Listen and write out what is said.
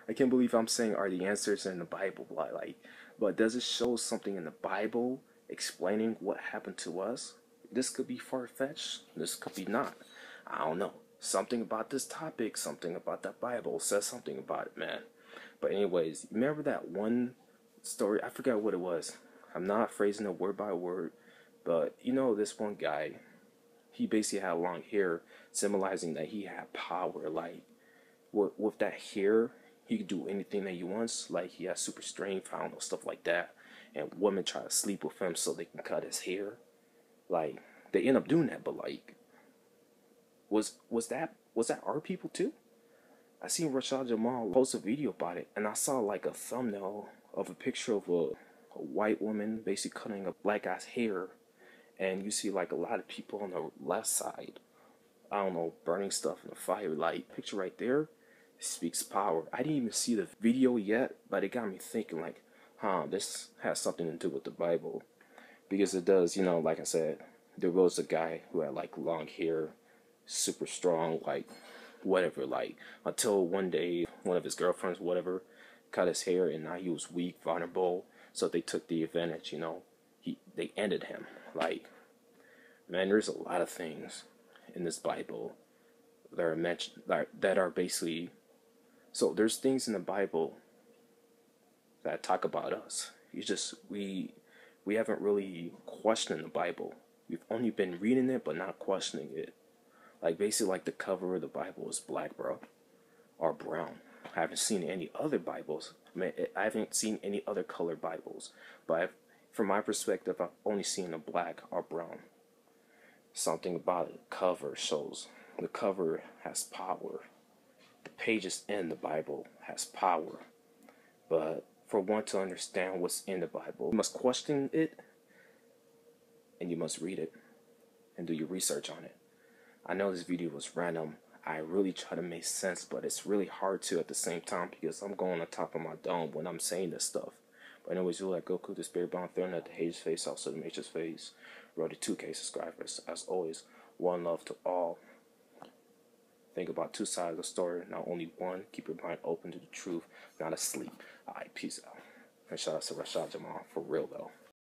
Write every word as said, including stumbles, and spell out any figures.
I can't believe I'm saying are the answers in the Bible. Like, like, but does it show something in the Bible explaining what happened to us? This could be far-fetched. This could be not. I don't know. Something about this topic, something about that Bible says something about it, man. But anyways, remember that one story? I forgot what it was. I'm not phrasing it word by word, but you know this one guy, he basically had long hair, symbolizing that he had power. Like, with, with that hair, he could do anything that he wants. Like, he has super strength, I don't know, stuff like that. And women try to sleep with him so they can cut his hair. Like, they end up doing that, but like, was was that was that our people too? I seen Rashad Jamal post a video about it, and I saw like a thumbnail of a picture of a, a white woman basically cutting a black guy's hair, and you see like a lot of people on the left side, I don't know, burning stuff in the fire. Like, picture right there speaks power. I didn't even see the video yet, but it got me thinking like, huh, this has something to do with the Bible. Because it does, you know, like I said, there was a guy who had like long hair, super strong, like whatever, like until one day one of his girlfriends, whatever, cut his hair, and now he was weak, vulnerable. So they took the advantage, you know. He they ended him. Like, man, there's a lot of things in this Bible that are mentioned that that are basically, so there's things in the Bible that talk about us. You just we we haven't really questioned the Bible. We've only been reading it but not questioning it. Like, basically, like the cover of the Bible is black, bro, or brown. I haven't seen any other Bibles. I mean, I haven't seen any other colored Bibles. But I've, from my perspective, I've only seen a black or brown. Something about it. The cover shows. The cover has power. The pages in the Bible has power. But for one to understand what's in the Bible, you must question it, and you must read it, and do your research on it. I know this video was random. I really try to make sense, but it's really hard to at the same time because I'm going on top of my dome when I'm saying this stuff. But anyways, you like Goku, the spirit bound throwing at the Hage's face, also the Mage's face. Road to two K subscribers. As always, one love to all. Think about two sides of the story, not only one. Keep your mind open to the truth, not asleep. Alright, peace out. And shout out to Rashad Jamal, for real though.